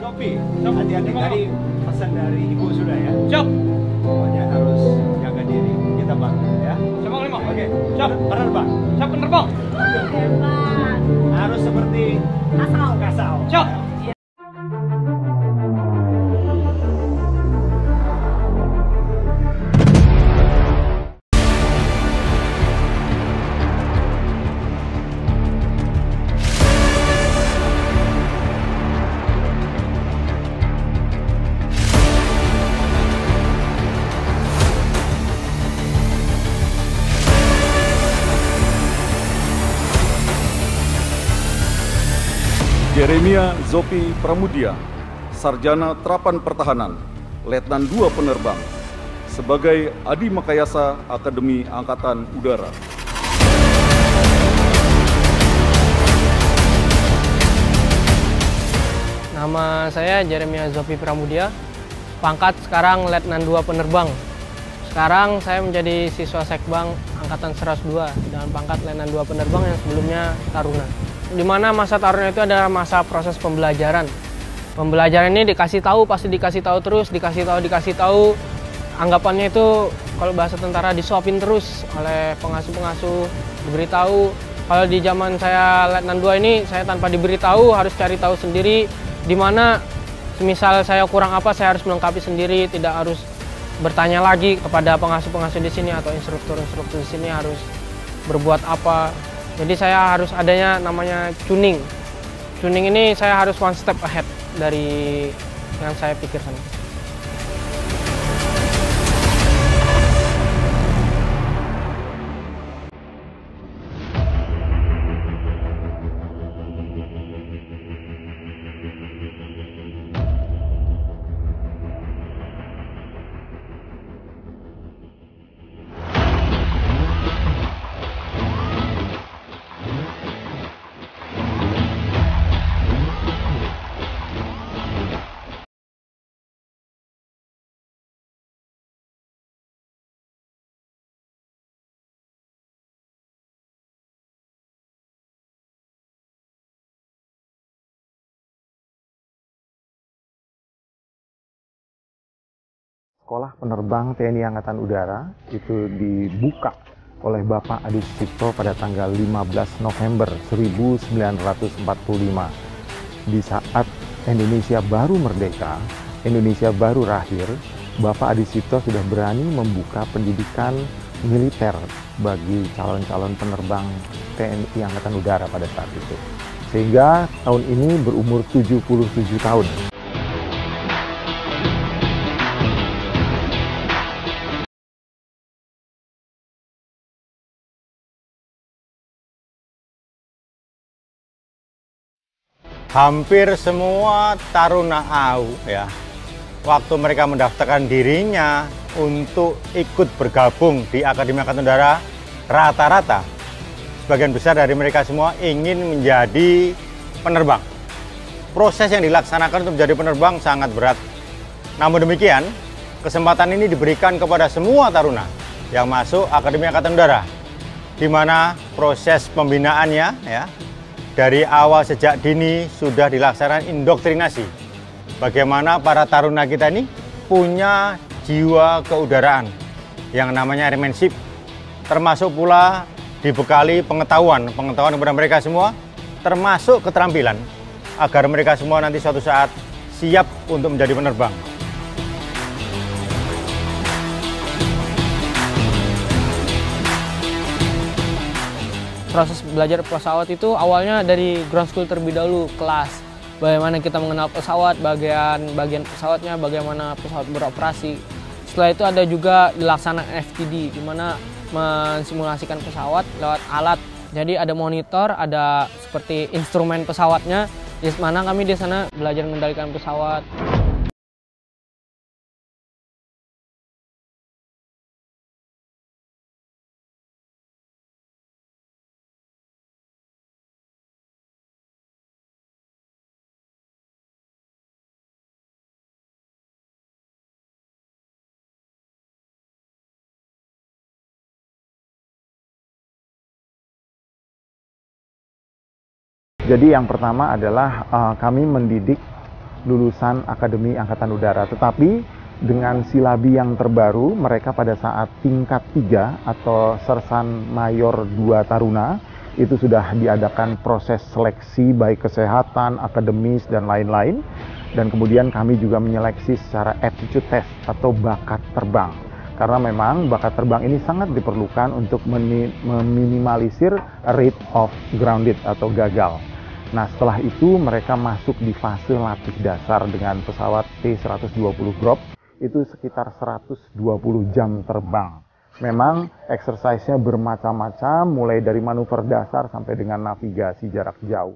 Zopi, hati-hati tadi pesan dari ibu sudah ya. Siap. Pokoknya harus jaga diri. Kita bantu ya. Siap Bang Lima. Oke. Siap. Penerbang. Siap penerbang. Hebat. Harus seperti kasau. Siap. Jeremia Zopi Pramudia, Sarjana Terapan Pertahanan, Letnan 2 Penerbang, sebagai Adi Makayasa Akademi Angkatan Udara. Nama saya Jeremia Zopi Pramudia, pangkat sekarang Letnan 2 Penerbang. Sekarang saya menjadi siswa Sekbang Angkatan 102 dengan pangkat Letnan 2 Penerbang yang sebelumnya Taruna. Di mana masa Taruna itu adalah masa proses pembelajaran. Pembelajaran ini dikasih tahu, pasti dikasih tahu terus, dikasih tahu. Anggapannya itu kalau bahasa tentara disuapin terus oleh pengasuh-pengasuh, diberitahu. Kalau di zaman saya Letnan 2 ini, saya tanpa diberitahu harus cari tahu sendiri, di mana semisal saya kurang apa, saya harus melengkapi sendiri, tidak harus bertanya lagi kepada pengasuh-pengasuh di sini atau instruktur-instruktur di sini harus berbuat apa. Jadi saya harus adanya namanya tuning. Tuning ini saya harus one step ahead dari yang saya pikirkan. Sekolah Penerbang TNI Angkatan Udara itu dibuka oleh Bapak Adi Sucipto pada tanggal 15 November 1945. Di saat Indonesia baru merdeka, Indonesia baru lahir, Bapak Adi Sucipto sudah berani membuka pendidikan militer bagi calon-calon penerbang TNI Angkatan Udara pada saat itu. Sehingga tahun ini berumur 77 tahun. Hampir semua taruna AU ya, waktu mereka mendaftarkan dirinya untuk ikut bergabung di Akademi Angkatan Udara, rata-rata sebagian besar dari mereka semua ingin menjadi penerbang. Proses yang dilaksanakan untuk menjadi penerbang sangat berat. Namun demikian, kesempatan ini diberikan kepada semua taruna yang masuk Akademi Angkatan Udara, di mana proses pembinaannya ya, dari awal sejak dini sudah dilaksanakan indoktrinasi. Bagaimana para taruna kita ini punya jiwa keudaraan yang namanya airmanship. Termasuk pula dibekali pengetahuan kepada mereka semua, termasuk keterampilan, agar mereka semua nanti suatu saat siap untuk menjadi penerbang. Proses belajar pesawat itu awalnya dari ground school terlebih dahulu, kelas. Bagaimana kita mengenal pesawat, bagian pesawatnya, bagaimana pesawat beroperasi. Setelah itu ada juga dilaksanakan FTD, di mana mensimulasikan pesawat lewat alat. Jadi ada monitor, ada seperti instrumen pesawatnya, di mana kami di sana belajar mengendalikan pesawat. Jadi yang pertama adalah kami mendidik lulusan Akademi Angkatan Udara. Tetapi dengan silabi yang terbaru, mereka pada saat tingkat 3 atau Sersan Mayor 2 Taruna itu sudah diadakan proses seleksi baik kesehatan, akademis, dan lain-lain. Dan kemudian kami juga menyeleksi secara aptitude test atau bakat terbang. Karena memang bakat terbang ini sangat diperlukan untuk meminimalisir rate of grounded atau gagal. Nah, setelah itu mereka masuk di fase latih dasar dengan pesawat T-120 Grop, itu sekitar 120 jam terbang. Memang exercise-nya bermacam-macam, mulai dari manuver dasar sampai dengan navigasi jarak jauh.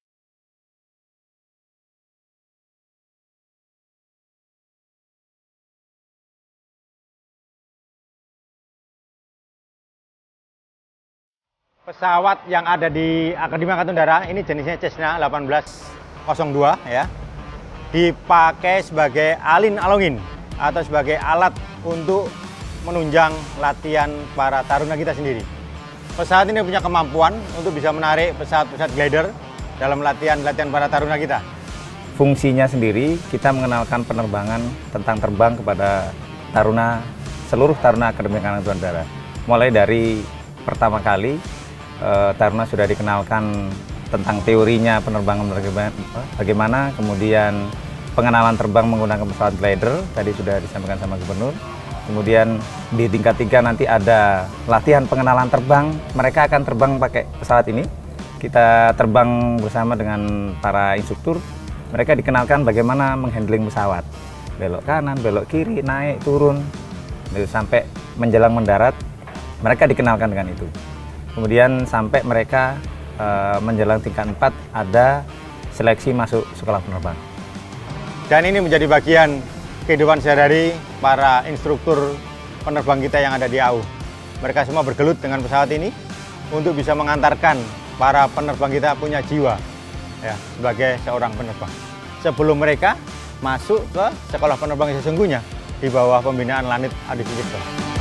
Pesawat yang ada di Akademi Angkatan Udara ini jenisnya Cessna 1802 ya. Dipakai sebagai alin-alongin atau sebagai alat untuk menunjang latihan para taruna kita sendiri. Pesawat ini punya kemampuan untuk bisa menarik pesawat-pesawat glider dalam latihan para taruna kita. Fungsinya sendiri, kita mengenalkan penerbangan tentang terbang kepada taruna, seluruh taruna Akademi Angkatan Udara. Mulai dari pertama kali, taruna sudah dikenalkan tentang teorinya penerbangan bagaimana, kemudian pengenalan terbang menggunakan pesawat glider, tadi sudah disampaikan sama Gubernur. Kemudian di tingkat 3 nanti ada latihan pengenalan terbang, mereka akan terbang pakai pesawat ini. Kita terbang bersama dengan para instruktur, mereka dikenalkan bagaimana menghandling pesawat. Belok kanan, belok kiri, naik, turun, sampai menjelang mendarat, mereka dikenalkan dengan itu. Kemudian sampai mereka menjelang tingkat 4 ada seleksi masuk sekolah penerbang. Dan ini menjadi bagian kehidupan sehari-hari para instruktur penerbang kita yang ada di AU. Mereka semua bergelut dengan pesawat ini untuk bisa mengantarkan para penerbang kita punya jiwa ya, sebagai seorang penerbang. Sebelum mereka masuk ke sekolah penerbang yang sesungguhnya di bawah pembinaan Lanit Adi Sucipto.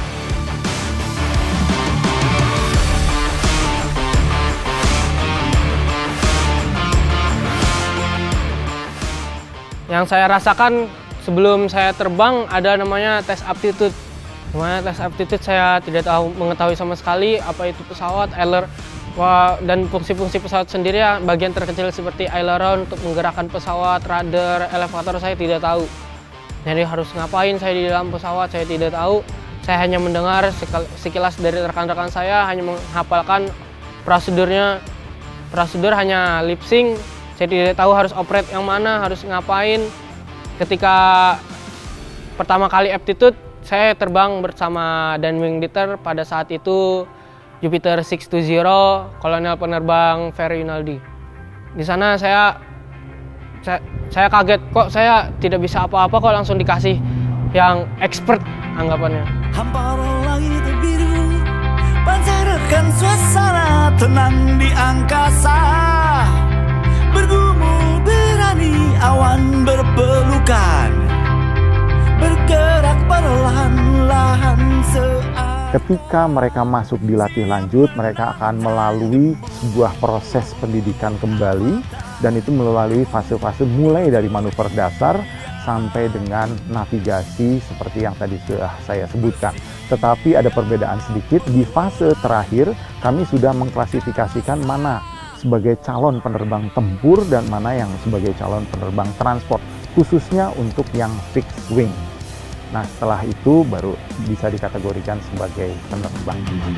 Yang saya rasakan sebelum saya terbang ada namanya tes aptitude. Namanya tes aptitude saya tidak mengetahui sama sekali apa itu pesawat, dan fungsi-fungsi pesawat sendiri ya, bagian terkecil seperti aileron untuk menggerakkan pesawat, rudder, elevator saya tidak tahu. Jadi harus ngapain saya di dalam pesawat saya tidak tahu. Saya hanya mendengar sekilas dari rekan-rekan saya, hanya menghafalkan prosedurnya. Prosedur hanya lip sync. Saya tidak tahu harus operate yang mana, harus ngapain. Ketika pertama kali aptitude, saya terbang bersama Dan Wing Dieter pada saat itu Jupiter 620, kolonel penerbang Ferry Yunaldi. Di sana saya kaget, kok saya tidak bisa apa-apa kok langsung dikasih yang expert anggapannya. Hamparan langit biru, pancarkan suasana tenang di angkasa. Bergumul berani awan berpelukan, bergerak perlahan-lahan Ketika mereka masuk di latih lanjut, mereka akan melalui sebuah proses pendidikan kembali, dan itu melalui fase-fase mulai dari manuver dasar sampai dengan navigasi seperti yang tadi sudah saya sebutkan. Tetapi ada perbedaan sedikit, di fase terakhir kami sudah mengklasifikasikan mana sebagai calon penerbang tempur dan mana yang sebagai calon penerbang transport, khususnya untuk yang fixed wing. Nah, setelah itu baru bisa dikategorikan sebagai penerbang.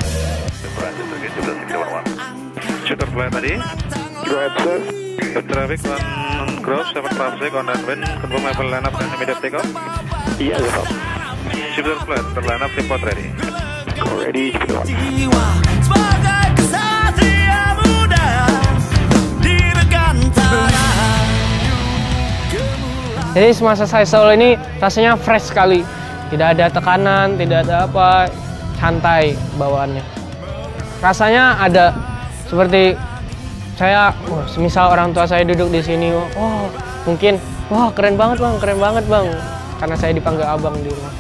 Shooter flight tadi. Go ahead, sir. Traffic on cross, 7 traffic on and wind. Confirm level line up and immediate take off. Iya, Pak. Shooter flight, line up, report ready. Ready, jiwa sebagai kesatria muda di rekan tanah. Jadi semasa saya solo ini rasanya fresh sekali. Tidak ada tekanan, tidak ada apa, santai bawaannya. Rasanya ada seperti saya, semisal orang tua saya duduk di sini, mungkin, keren banget bang, karena saya dipanggil abang di rumah.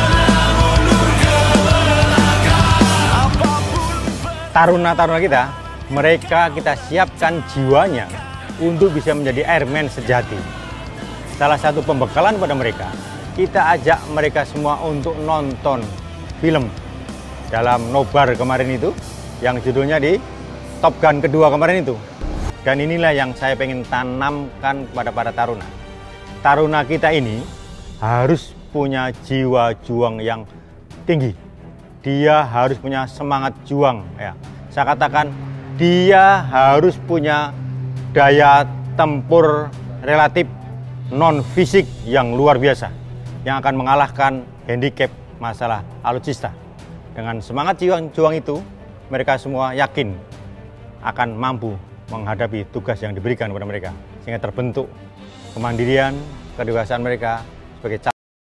Taruna-taruna kita mereka kita siapkan jiwanya untuk bisa menjadi airman sejati. Salah satu pembekalan pada mereka, kita ajak mereka semua untuk nonton film dalam Nobar kemarin itu, yang judulnya di Top Gun kedua kemarin itu. Dan inilah yang saya pengen tanamkan kepada para taruna. Taruna kita ini harus punya jiwa juang yang tinggi. Dia harus punya semangat juang, ya. Saya katakan dia harus punya daya tempur relatif non fisik yang luar biasa, yang akan mengalahkan handicap masalah alutsista. Dengan semangat juang itu, mereka semua yakin akan mampu menghadapi tugas yang diberikan kepada mereka, sehingga terbentuk kemandirian, kedewasaan mereka sebagai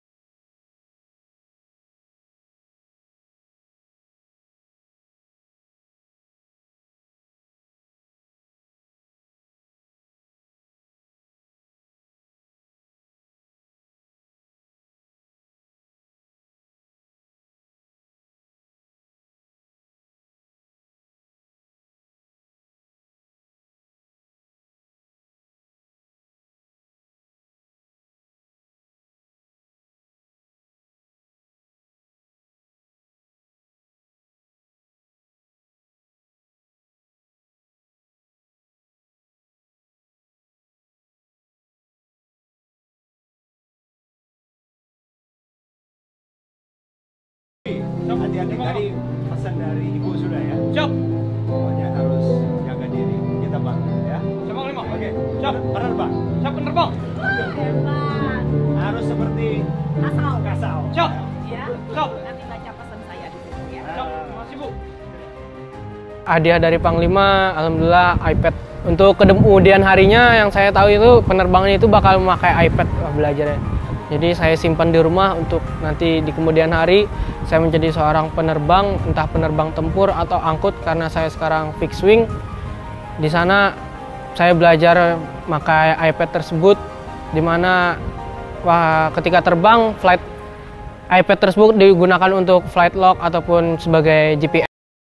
Hati-hati tadi pesan dari ibu sudah ya. Siap. Pokoknya harus jaga diri. Kita bantu ya. Siap, Bang 5. Oke. Siap. Penerbang. Siap penerbang. Hebat. Harus seperti kasau. Siap. Ya. Siap. Nanti baca pesan saya di situ ya. Siap. Makasih, Bu. Hadiah dari Panglima, alhamdulillah iPad. Untuk kemudian harinya yang saya tahu itu penerbangan itu bakal memakai iPad belajarnya. Jadi saya simpan di rumah untuk nanti di kemudian hari saya menjadi seorang penerbang, entah penerbang tempur atau angkut, karena saya sekarang fixed wing. Di sana saya belajar memakai iPad tersebut, di mana ketika terbang flight iPad tersebut digunakan untuk flight log ataupun sebagai GPS.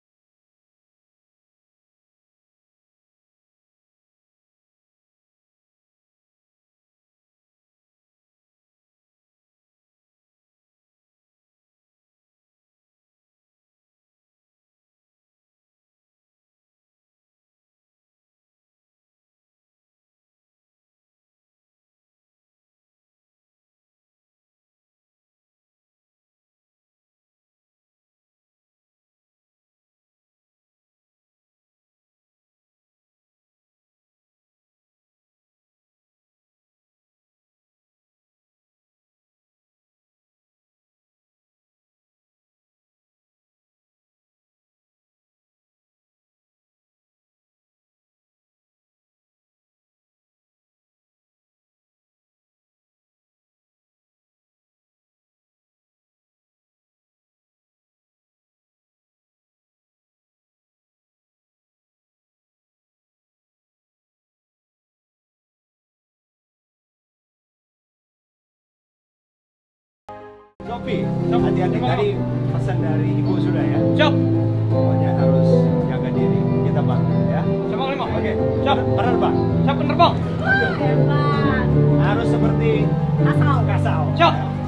Zopi, hati-hati tadi pesan dari ibu sudah ya. Siap. Pokoknya harus jaga diri. Kita bantu ya. Siap, Bang 5. Oke. Siap. Penerbang. Siap penerbang. Hebat. Harus seperti Kasau. kasau. Siap.